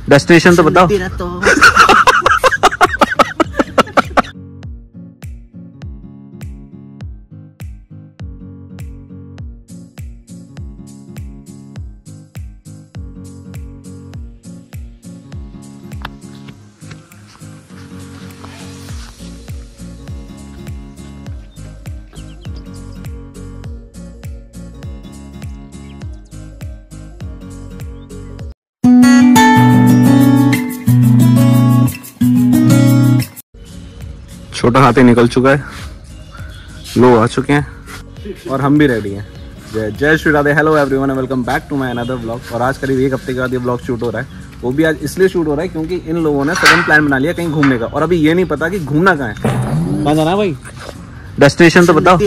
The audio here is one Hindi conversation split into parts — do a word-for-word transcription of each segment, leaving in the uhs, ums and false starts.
डेस्टिनेशन तो बताओ। छोटा हाथी निकल चुका है, लोग आ चुके हैं और हम भी रेडी हैं। जय जय Shri Radhe. Hello everyone, welcome back to my another blog. और आज करीब एक हफ्ते के बाद ये ब्लॉग शूट हो रहा है। वो भी आज इसलिए शूट हो रहा है क्योंकि इन लोगों ने सडन प्लान बना लिया कहीं घूमने का, और अभी ये नहीं पता कि घूमना कहाँ है, कहाँ जाना है भाई। डेस्टिनेशन तो बताओ।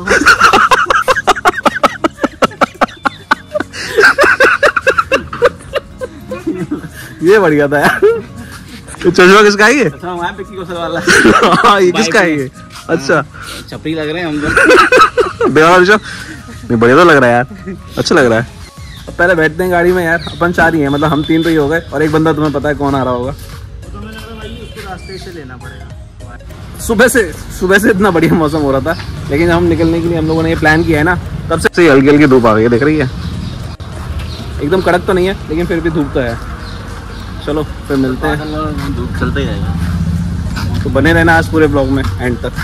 ये बढ़िया था यार। ये चश्मा किसका है? ये हाँ, ये किसका है ये? अच्छा, चपड़ी लग रहे हैं हम तो। नहीं, बढ़िया तो लग रहा है यार, अच्छा लग रहा है। अब पहले बैठते हैं गाड़ी में यार। अपन चार ही हैं, मतलब हम तीन तो ही हो गए, और एक बंदा तुम्हें पता है कौन आ रहा होगा। तो मुझे लग रहा है भाई उसको रास्ते से लेना पड़ेगा। सुबह से सुबह से इतना बढ़िया मौसम हो रहा था, लेकिन जब हम निकलने के लिए हम लोगों ने ये प्लान किया है ना, तब से हल्की हल्की धूप आ गई है। देख रही है, एकदम कड़क तो नहीं है, लेकिन फिर भी धूप तो है। चलो फिर मिलते हैं, धूप चलता ही रहेगा। तो बने रहना आज पूरे ब्लॉग में एंड तक।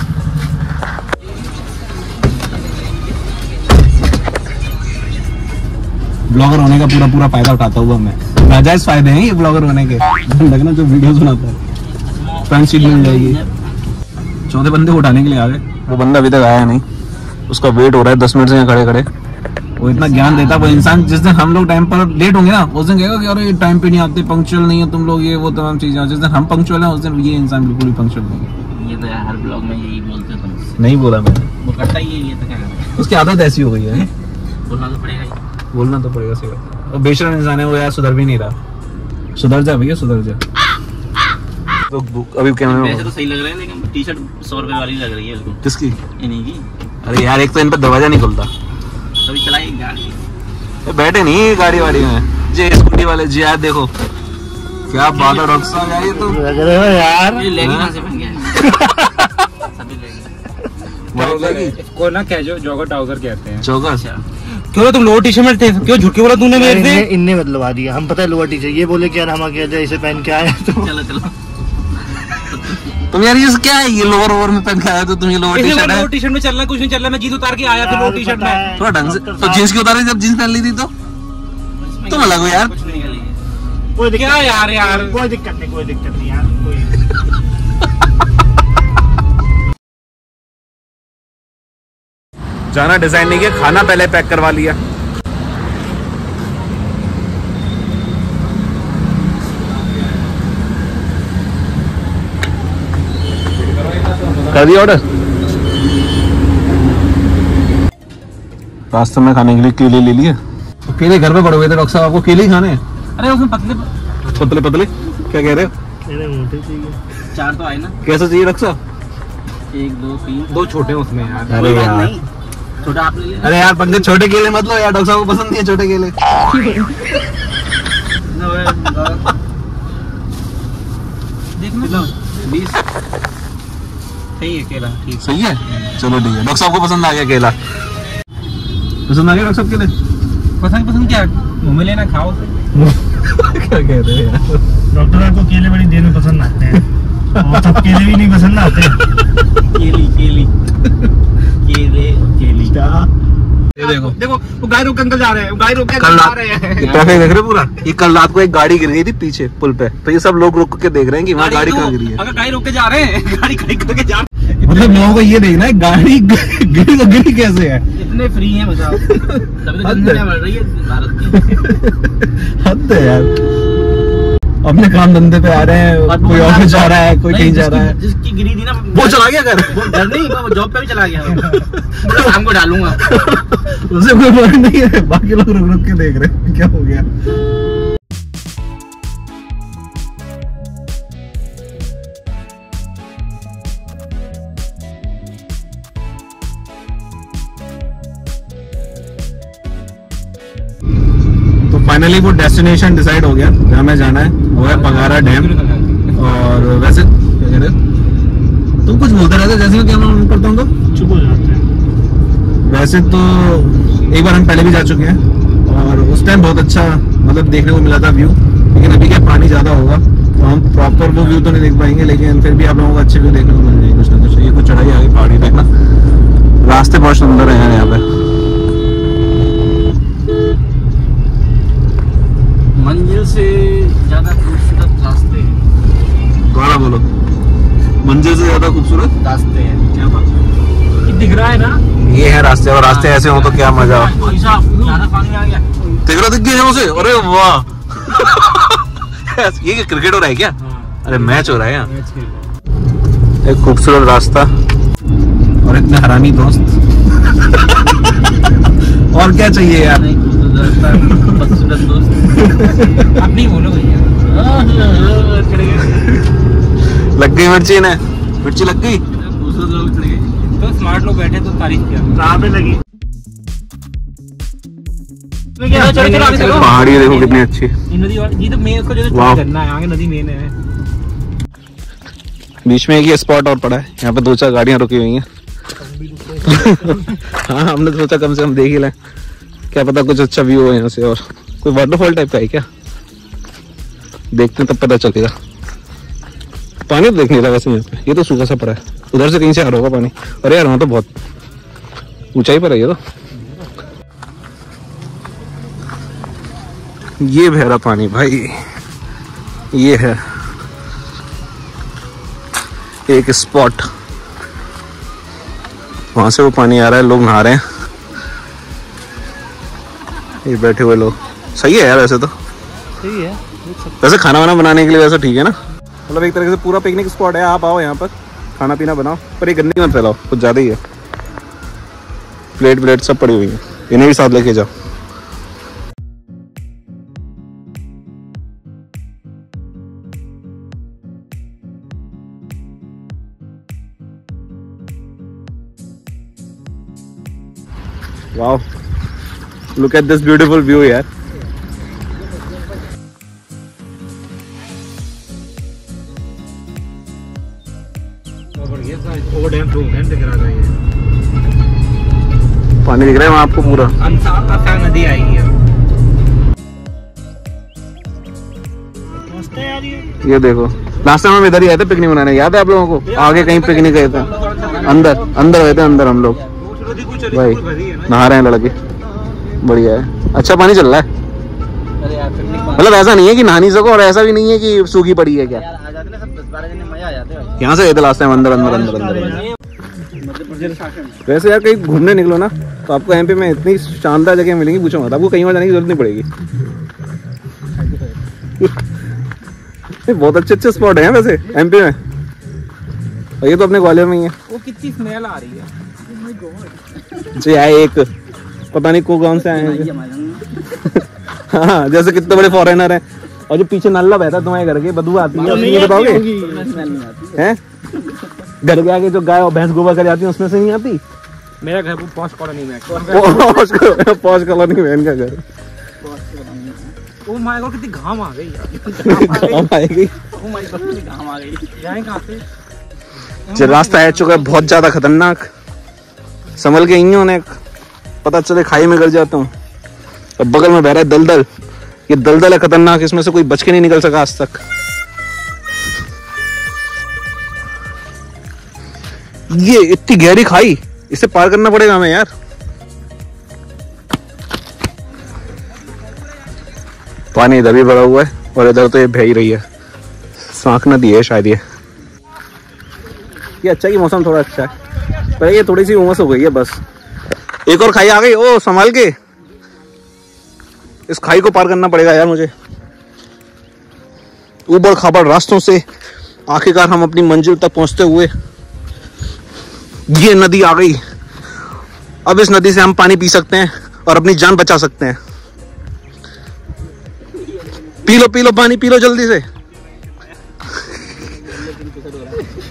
ब्लॉगर होने का पूरा पूरा फायदा उठाता हुआ मैं, नाजायज फायदे हैं ये ब्लॉगर होने के। लगना जो वीडियो बनाता है, फ्रंट सीट मिल जाएगी। चौथे बंदे को उठाने के लिए आ गए, वो बंदा अभी तक आया नहीं, उसका वेट हो रहा है दस मिनट से यहाँ खड़े खड़े। वो इतना ज्ञान देता वो इंसान, जिस दिन हम लोग टाइम पर लेट होंगे ना, उस दिन कहेगा कि अरे टाइम पे नहीं आते, पंक्चुअल नहीं है तुम लोग, ये वो तमाम चीजें। जिस दिन हम पंक्चुअल हैं उस दिन ये इंसान बिल्कुल भी पंक्चुअल नहीं है। ये तो हर ब्लॉग में यही बोलते हैं। नहीं बोला मैंने, वो करता ही है, ये तो क्या करें, उसकी आदत ऐसी हो गई है। बोलना तो पड़ेगा ही। बोलना तो पड़ेगा, सही बात। और बेशरम इंसान है वो यार, सुधर भी नहीं रहा। सुधर जा भैया, सुधर जा। तो अभी कैमरे में वैसे तो सही लग रहा है, लेकिन टी शर्ट सौ रुपए वाली लग रही है इसको। किसकी? इन्हीं की। अरे यार, एक तो इन पर दरवाजा नहीं खुलता। कभी चलाई गाड़ी, बैठे नहीं गाड़ी वाड़ी में, जे स्कूटी वाले जी यार, देखो क्या बात है डॉक्टर साहब यार। ये तो लग रहे हो यार, ये लेगी कहां से बन गया? सभी लेगी। को ना क्या जो जॉगर ट्राउजर कहते हैं। जॉगर? क्यों तुम लोअर टी शर्ट में थे, क्यों झूठ के बोला तूने मेरे से? इनने बदलवा दिया, हम पता है लोअर टी शर्ट, ये बोले कि यार हम आके इसे पहन के आए तो चलो चलो। तुम यार ये क्या है, ये लोअर ओवर में पहन के आया तो तुम ये लोअर टी शर्ट है। लोअर टी शर्ट में चलना कुछ नहीं चल रहा, मैं जीत उतार के आया फिर लोअर टी शर्ट में। थोड़ा ढंग से तो जींस क्यों उतारी, जब जींस पहन ली थी तो तुम अलग हो यार। कुछ नहीं गली कोई क्या यार यार कोई दिक्कत नहीं, कोई दिक्कत नहीं यार, कोई जाना डिजाइन नहीं किया, खाना पहले पैक करवा लिया। कर दिया ऑर्डर। रास्ते में खाने के लिए केले ले लिए। तो केले घर पे पड़े हुए थे, डॉक्टर साहब आपको केले ही खाने हैं? अरे उसमें पतले पतले पतले क्या कह रहे हो? मोटे चाहिए। चार तो आए ना। कैसे चाहिए डॉक्टर साहब? एक दो तीन, दो छोटे उसमें यार। अरे यार, नहीं छोटा आप ले लेना। अरे यार पंकज, छोटे केले मत लो यार, डॉक्टर साहब को पसंद नहीं है छोटे केले। देखना बीस सही है केला, ठीक सही है, चलो ठीक है। डॉक्टर साहब को पसंद आ गया केला, पसंद आ गया डॉक्टर साहब केले? पसंद पसंद क्या मुँह में लेना, खाओ। क्या कह रहे हैं यार? डॉक्टर आपको केले बड़ी देर में पसंद आते हैं, और सब केले भी नहीं पसंद आते। केली केली केले केली। ये देखो देखो वो गाय रोक के अंकल जा रहे हैं, गाय रोक के कल अंकल जा रात रहे हैं। ट्रैफिक देख रहे पूरा। ये कल रात को एक गाड़ी गिर गई थी पीछे पुल पे, तो ये सब लोग रुक के देख रहे हैं कि वहाँ गाड़ी कहाँ गिरी है। अगर गाय रोक के जा रहे हैं, गाड़ी खड़ी करके जा रहे हैं। मतलब लोगों को ये देखना है गाड़ी गिरी तो गिरी कैसे है। इतने फ्री हैं बताओ, तभी तो जनसंख्या बढ़ रही है भारत की। हद है यार, अपने काम धंधे पे आ रहे हैं, कोई ऑफिस जा रहा है, कोई कहीं जा रहा है। जिसकी गिरी थी ना वो चला गया घर। वो घर नहीं, वो जॉब पे भी चला गया। वो शाम को डालूंगा। उसे कोई फर्क नहीं है, बाकी लोग रुक रुक के देख रहे हैं क्या हो गया। फाइनली वो डेस्टिनेशन डिसाइड हो गया जहाँ हमें जाना है, वो है बंगारा डैम। और वैसे क्या कह रहे हो? तुम कुछ बोलते रहते जैसे मैं कैमरा ऑन करता हूँ तो चुप हो जाते हैं। वैसे तो एक बार हम पहले भी जा चुके हैं और उस टाइम बहुत अच्छा मतलब देखने को मिला था व्यू, लेकिन अभी क्या पानी ज्यादा होगा तो हम प्रॉपर वो व्यू तो नहीं देख पाएंगे, लेकिन फिर भी आप लोगों को अच्छे व्यू देखने को मिल जाएंगे कुछ ना कुछ। ये कुछ चढ़ाई आगे पहाड़ी देखना, रास्ते बहुत सुंदर है यार यहाँ पे। मंजिल से ज्यादा खूबसूरत रास्ते हैं। दोबारा बोलो। मंजिल से ज्यादा खूबसूरत रास्ते हैं। क्या बात है? दिख रहा है ना? ये है रास्ते, और रास्ते ऐसे हो तो क्या मजा। ज्यादा पानी आ गया। देख रहा दिख गया उसे, अरे वाह। ये क्रिकेट हो रहा है क्या? अरे मैच हो रहा है यहाँ। एक खूबसूरत रास्ता और इतने हरामी दोस्त। और क्या चाहिए यार? खूबसूरत दोस्त। आप नहीं बोलो भैया। लग गई मिर्ची ने, मिर्ची लग गई। खूबसूरत लोग चढ़ गए। तो स्मार्ट लोग बैठे तो तारीफ किया। कहाँ पे लगी? चलो चलो चलो आगे चलो। पहाड़ी देखो कितनी अच्छी। ये नदी वाली- ये तो मेन उसको जो वाह। करना है, आगे नदी मेन है। बीच में एक ये स्पॉट और पड़ा है, यहाँ पे दो चार गाड़ियां रुकी हुई हैं। हाँ हमने सोचा कम से कम देख ही लें, क्या पता कुछ अच्छा व्यू हो यहाँ से। और कोई वाटरफॉल टाइप का है क्या? देखते हैं तब पता चलेगा। पानी तो देख नहीं रहा वैसे यहाँ पे, ये तो सूखा सा पड़ा है। उधर से कहीं से आ रहा होगा पानी। अरे यार वहाँ तो बहुत ऊंचाई पर है ये तो। ये बहरा पानी भाई, ये है एक स्पॉट, वहां से वो पानी आ रहा है, लोग नहा रहे हैं। ये बैठे हुए लोग, सही है यार वैसे तो। सही है। वैसे खाना वाना बनाने के लिए वैसे ठीक है ना, मतलब एक तरह से पूरा पिकनिक स्पॉट है। आप आओ यहाँ पर खाना पीना बनाओ, पर ये गंदी मत फैलाओ, कुछ ज्यादा ही है। प्लेट प्लेट सब पड़ी हुई है, इन्हें भी साथ लेके जाओ। Wow, look at this beautiful view यार। ओवर डैम टू डैम दिख रहा है। ये पानी दिख रहा है वहाँ आपको पूरा। अनसार अनसार नदी आएगी अब। मस्त है यार ये। ये देखो, लास्ट टाइम हम इधर ही आए थे पिकनिक मनाने, याद है आप लोगों को? आगे कहीं पिकनिक गए थे, अंदर अंदर गए थे अंदर हम लोग भाई, नहा रहे हैं लड़के, बढ़िया है। अच्छा पानी चल रहा है, अरे यार पिकनिक मतलब ऐसा नहीं है कि नहा नहीं सको और ऐसा भी नहीं है कि सूखी पड़ी है क्या। यार आ जाते ना सब दस बारह जने, मजा आ जाते हैं। यहाँ से गए थे लास्ट टाइम अंदर अंदर अंदर अंदर। मध्य प्रदेश शासन। वैसे यार कहीं घूमने निकलो ना तो आपको एमपी में इतनी शानदार जगह मिलेंगी, पूछो मत, आपको कहीं और जाने की जरूरत नहीं पड़ेगी। बहुत अच्छे अच्छे स्पॉट हैं वैसे एमपी में, और ये तो अपने ग्वालियर में ही है। वो कितनी स्मेल आ रही है। जी आए एक पता नहीं को गांव से आए हैं। हाँ जैसे कितने बड़े फॉरेनर हैं, और जो पीछे नल्ला बहता है तुम्हारे घर के, बदबू आती है, ये बताओगे हैं? घर के आगे जो गाय और भैंस गोबर कर जाती है उसमें से नहीं आती? मेरा घर पॉश कॉलोनी में है। पॉश कॉलोनी बहन का घर। ओ माय गॉड कितनी घाम आ गई यार। घाम आएगी। ओ माय गॉड कितनी घाम आ गई। जाएं कहां से? जो रास्ता है चुका है बहुत ज्यादा खतरनाक, संभल के ही होने, पता चले खाई में गिर जाता हूँ। अब बगल में बह रहा है दलदल, ये दलदल है खतरनाक, इसमें से कोई बच के नहीं निकल सका आज तक। ये इतनी गहरी खाई, इसे पार करना पड़ेगा हमें यार। पानी इधर भी भरा हुआ है और इधर तो ये बह ही रही है, सांक नदी है शायद ये। ये अच्छा कि मौसम थोड़ा अच्छा है, पर ये थोड़ी सी उमस हो गई है बस। एक और खाई आ गई, ओ संभाल के, इस खाई को पार करना पड़ेगा यार मुझे। ऊबड़ खाबड़ रास्तों से आखिरकार हम अपनी मंजिल तक पहुंचते हुए, ये नदी आ गई। अब इस नदी से हम पानी पी सकते हैं और अपनी जान बचा सकते हैं। पी लो पी लो पानी पी लो जल्दी से।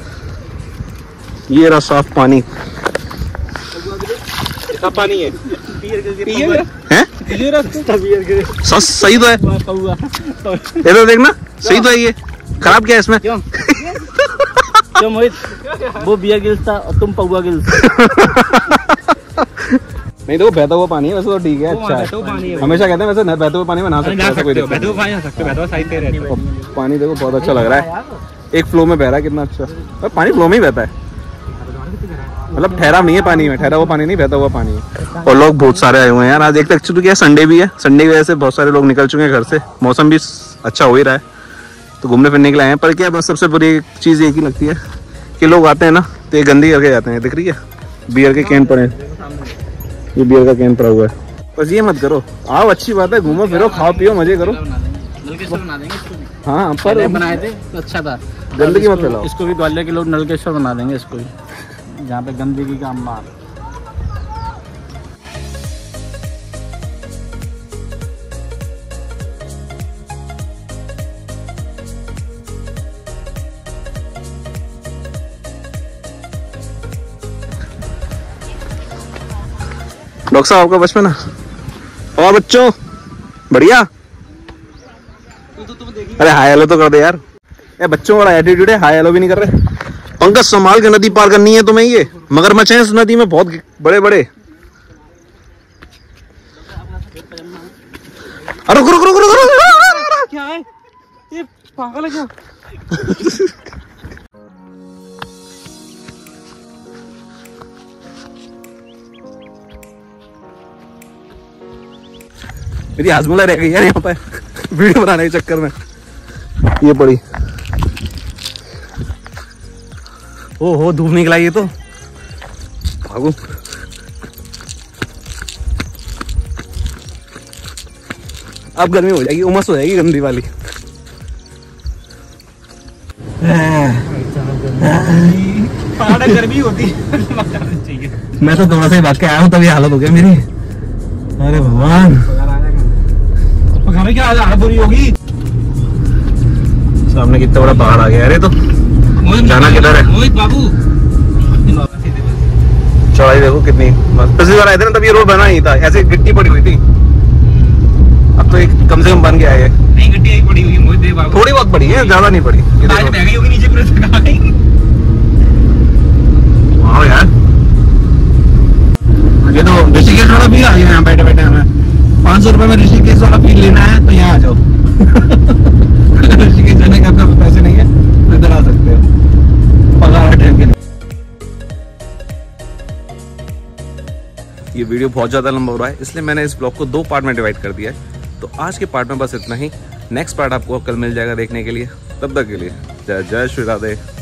ये रहा साफ पानी, पानी है। हैं? सस सही तो है, ये तो देखना सही तो है। ये खराब क्या है इसमें? क्यों क्यों मोहित, वो बियर गिल्स था और तुम पौवा गिल्स। नहीं देखो बहता हुआ पानी है वैसे तो ठीक है, अच्छा है। हमेशा कहते हैं वैसे बहते हुए पानी में नहा सकते हैं, कोई दिक्कत नहीं। पानी देखो बहुत अच्छा लग रहा है, एक फ्लो में बह रहा है, कितना अच्छा। और पानी फ्लो में ही बहता है, मतलब ठहरा नहीं है पानी में, ठहरा हुआ पानी नहीं, बहता हुआ पानी है। और लोग बहुत सारे आए हुए हैं यार आज। एक एक्चुअली क्या संडे भी है, संडे की वजह से बहुत सारे लोग निकल चुके हैं घर से, मौसम भी अच्छा हो ही रहा है तो घूमने फिरने के लिए आए हैं। पर क्या बस सबसे बड़ी चीज़ एक ही लगती है कि लोग आते हैं ना तो ये गंदी करके जाते हैं। दिख रही है बियर के कैन पड़े, ये बियर का कैन पड़ा हुआ है। बस ये मत करो, आओ अच्छी बात है, घूमो फिरो खाओ पियो मजे करो। नलकेश्वर बना देंगे इसको भी, हाँ पर बनाए थे तो अच्छा था। गंदगी मत फैलाओ। इसको भी ग्वालियर के लोग नलकेश्वर बना देंगे इसको भी, जहाँ पे गंदगी का अंबार। डॉक्टर साहब आपका बचपन है और बच्चों बढ़िया। अरे हाय हेलो तो कर दे यार, ये बच्चों वाला एटीट्यूड है, हाय हेलो भी नहीं कर रहे। पंकज संभाल के नदी पार करनी है तुम्हें, ये मगरमच्छ है इस नदी में बहुत बड़े बड़े। अरे रुको रुको रुको रुको, क्या है ये, पागल है क्या? मेरी हाजमोला रह गई यार यहाँ पे वीडियो बनाने के चक्कर में, ये पड़ी। ओ हो धूप निकला ये तो, भागो। अब गर्मी हो जाएगी, उमस हो जाएगी गंदी वाली। गर्मी होती है। मैं तो थोड़ा सा ही भाग के आया हूँ तभी हालत हो गया मेरी। अरे भगवान, हमें क्या हालत बुरी होगी। सामने कितना बड़ा पहाड़ आ गया। अरे तो जाना किधर है मोहित बाबू? चौड़ाई देखो कितनी मस्त। पिछली बार आए थे ना तब ये रोड बना नहीं था, ऐसे गिट्टी पड़ी हुई थी। अब तो एक कम से कम बन गया है। नहीं गड्डी आई पड़ी हुई है मोहित बाबू, थोड़ी बहुत पड़ी है, ज्यादा नहीं पड़ी। ये आज देखो। बह गई होगी नीचे पूरे जगह गई। वाह यार, ये तो ऋषिकेश वाला भी आ गया यहाँ बैठे बैठे। हमें पाँच सौ रुपए में ऋषिकेश वाला फील लेना है तो यहाँ आ जाओ। ऋषिकेश जाने का आपका पैसे नहीं है तो इधर आ सकते हो, पगार टाइम के लिए। ये वीडियो बहुत ज्यादा लंबा हो रहा है इसलिए मैंने इस ब्लॉग को दो पार्ट में डिवाइड कर दिया है। तो आज के पार्ट में बस इतना ही, नेक्स्ट पार्ट आपको कल मिल जाएगा देखने के लिए। तब तक के लिए जय जय श्री राधे।